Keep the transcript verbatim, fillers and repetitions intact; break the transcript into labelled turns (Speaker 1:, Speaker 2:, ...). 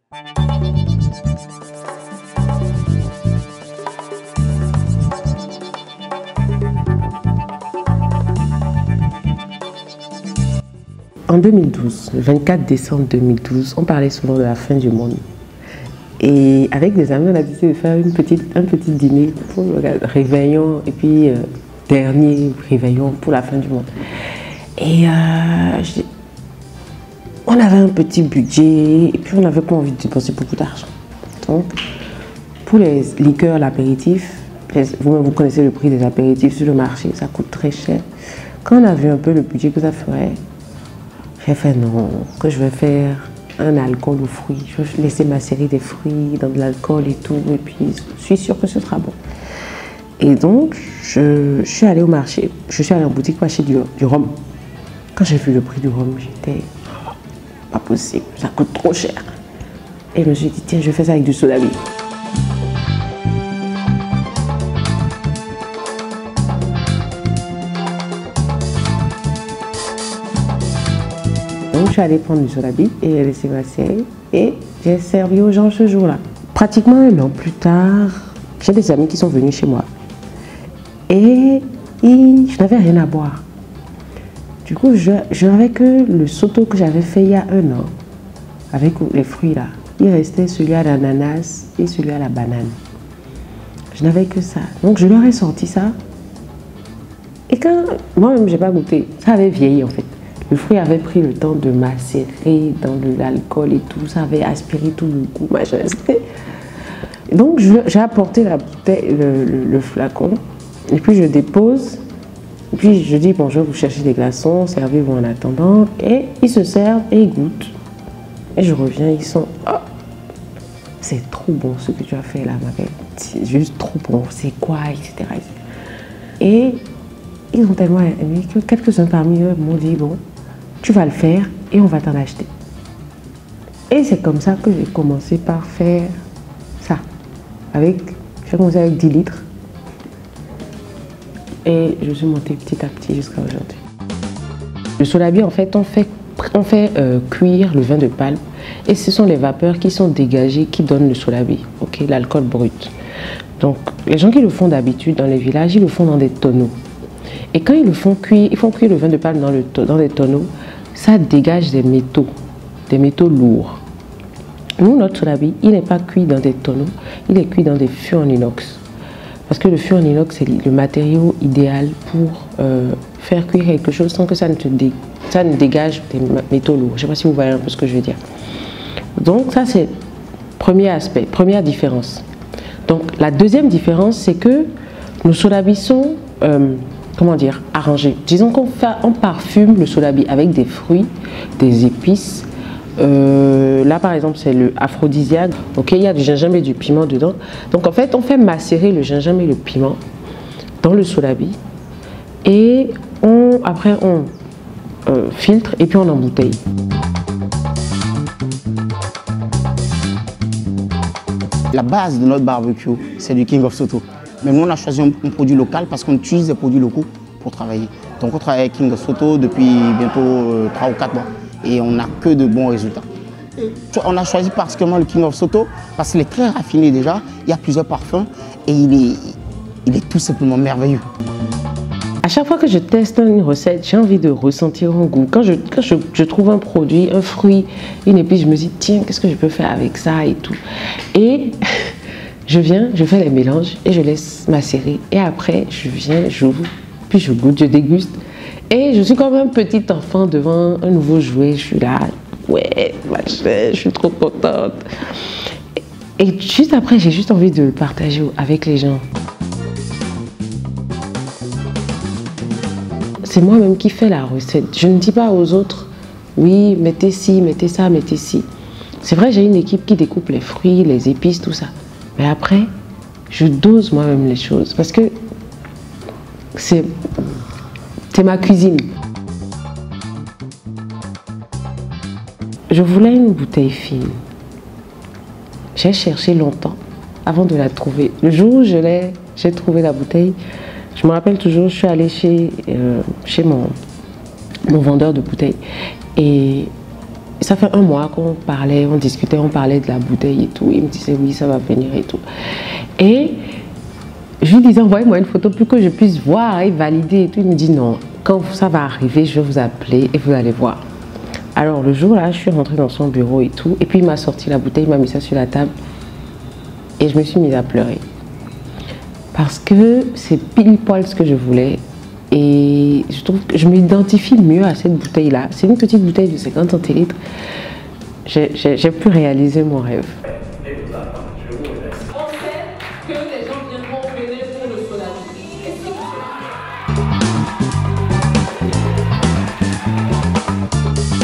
Speaker 1: En deux mille douze, le vingt-quatre décembre deux mille douze, on parlait souvent de la fin du monde. Et avec des amis, on a décidé de faire une petite, un petit dîner pour le réveillon et puis euh, dernier réveillon pour la fin du monde. Et euh, on avait un petit budget et puis on n'avait pas envie de dépenser beaucoup d'argent. Donc, pour les liqueurs, l'apéritif, vous-même vous connaissez le prix des apéritifs sur le marché, ça coûte très cher. Quand on a vu un peu le budget que ça ferait, j'ai fait non, que je vais faire un alcool aux fruits. Je vais laisser macérer des fruits dans de l'alcool et tout, et puis je suis sûre que ce sera bon. Et donc, je, je suis allée au marché, je suis allée en boutique pour acheter du, du rhum. Quand j'ai vu le prix du rhum, j'étais oh, pas possible, ça coûte trop cher. Et je me suis dit, tiens, je vais faire ça avec du soda bi. Donc, je suis allée prendre du soda bi et laisser macérer et j'ai servi aux gens ce jour-là. Pratiquement un an plus tard, j'ai des amis qui sont venus chez moi et, et je n'avais rien à boire. Du coup, je, je n'avais que le soto que j'avais fait il y a un an avec les fruits là. Il restait celui à l'ananas et celui à la banane. Je n'avais que ça. Donc, je leur ai sorti ça. Et quand moi-même, je n'ai pas goûté, ça avait vieilli en fait. Le fruit avait pris le temps de macérer dans de l'alcool et tout, ça avait aspiré tout le goût, machin. Donc j'ai apporté la bouteille, le, le, le flacon, et puis je dépose, et puis je dis bonjour, vous cherchez des glaçons, servez-vous en attendant, et ils se servent et ils goûtent. Et je reviens, ils sont, oh, c'est trop bon ce que tu as fait là, ma belle, c'est juste trop bon, c'est quoi, et cetera. Et ils ont tellement aimé que quelques-uns parmi eux m'ont dit bon, tu vas le faire et on va t'en acheter. Et c'est comme ça que j'ai commencé par faire ça. Avec, j'ai commencé avec dix litres. Et je suis montée petit à petit jusqu'à aujourd'hui. Le soda bi, en fait, on fait, on fait euh, cuire le vin de palme. Et ce sont les vapeurs qui sont dégagées qui donnent le soda bi, okay, l'alcool brut. Donc, les gens qui le font d'habitude dans les villages, ils le font dans des tonneaux. Et quand ils le font cuire, ils font cuire le vin de palme dans, le, dans des tonneaux, ça dégage des métaux, des métaux lourds. Nous, notre soda bi, il n'est pas cuit dans des tonneaux, il est cuit dans des fûts en inox. Parce que le fût en inox, c'est le matériau idéal pour euh, faire cuire quelque chose sans que ça ne, te dé, ça ne dégage des métaux lourds. Je ne sais pas si vous voyez un peu ce que je veux dire. Donc ça, c'est le premier aspect, première différence. Donc la deuxième différence, c'est que nos soda bi sont... Euh, comment dire, arrangé. Disons qu'on on parfume le soda bi avec des fruits, des épices. Euh, là, par exemple, c'est le aphrodisiaque. Ok, il y a du gingembre et du piment dedans. Donc, en fait, on fait macérer le gingembre et le piment dans le soda bi. Et on, après, on euh, filtre et puis on embouteille.
Speaker 2: La base de notre barbecue, c'est du King of Soto. Mais nous, on a choisi un, un produit local parce qu'on utilise des produits locaux pour travailler. Donc, on travaille avec King of Soto depuis bientôt euh, trois ou quatre mois et on n'a que de bons résultats. On a choisi particulièrement le King of Soto parce qu'il est très raffiné déjà, il y a plusieurs parfums et il est, il est tout simplement merveilleux.
Speaker 1: À chaque fois que je teste une recette, j'ai envie de ressentir un goût. Quand je, quand je, je trouve un produit, un fruit, une épice, je me dis, tiens, qu'est-ce que je peux faire avec ça et tout. Et je viens, je fais les mélanges et je laisse macérer. Et après, je viens, j'ouvre, puis je goûte, je déguste. Et je suis comme un petit enfant devant un nouveau jouet. Je suis là, ouais, machin, je suis trop contente. Et juste après, j'ai juste envie de le partager avec les gens. C'est moi-même qui fais la recette. Je ne dis pas aux autres, oui, mettez ci, mettez ça, mettez ci. C'est vrai, j'ai une équipe qui découpe les fruits, les épices, tout ça. Mais après, je dose moi-même les choses parce que c'est ma cuisine. Je voulais une bouteille fine. J'ai cherché longtemps avant de la trouver. Le jour où j'ai trouvé la bouteille, je me rappelle toujours, je suis allée chez, euh, chez mon, mon vendeur de bouteilles et ça fait un mois qu'on parlait, on discutait, on parlait de la bouteille et tout. Il me disait oui, ça va venir et tout. Et je lui disais, envoyez-moi une photo pour que je puisse voir et valider et tout. Il me dit non, quand ça va arriver, je vais vous appeler et vous allez voir. Alors le jour là, je suis rentrée dans son bureau et tout. Et puis il m'a sorti la bouteille, il m'a mis ça sur la table. Et je me suis mise à pleurer. Parce que c'est pile poil ce que je voulais. Et je trouve que je m'identifie mieux à cette bouteille là. C'est une petite bouteille de cinquante centilitres. J'ai pu réaliser mon rêve.
Speaker 3: Thank you.